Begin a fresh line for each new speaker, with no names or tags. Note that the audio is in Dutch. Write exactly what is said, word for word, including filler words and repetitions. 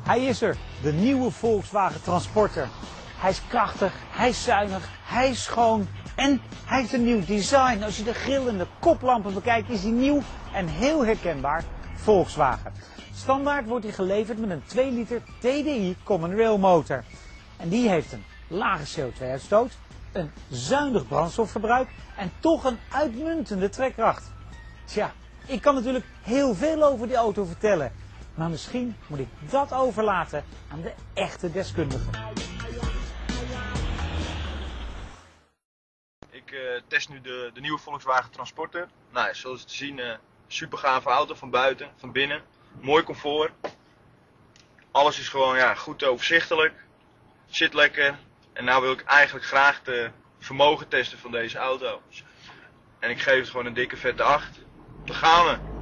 Hij is er, de nieuwe Volkswagen Transporter. Hij is krachtig, hij is zuinig, hij is schoon en hij heeft een nieuw design. Als je de grill en de koplampen bekijkt is hij nieuw en heel herkenbaar Volkswagen. Standaard wordt hij geleverd met een twee liter T D I Common Rail motor. En die heeft een lage C O twee uitstoot, een zuinig brandstofverbruik en toch een uitmuntende trekkracht. Tja, ik kan natuurlijk heel veel over die auto vertellen. Maar misschien moet ik dat overlaten aan de echte deskundigen.
Ik uh, test nu de, de nieuwe Volkswagen Transporter. Nou, zoals te zien, uh, super gave auto van buiten, van binnen. Mooi comfort. Alles is gewoon ja, goed overzichtelijk. Zit lekker. En nou wil ik eigenlijk graag de vermogen testen van deze auto. En ik geef het gewoon een dikke vette acht. Daar gaan we.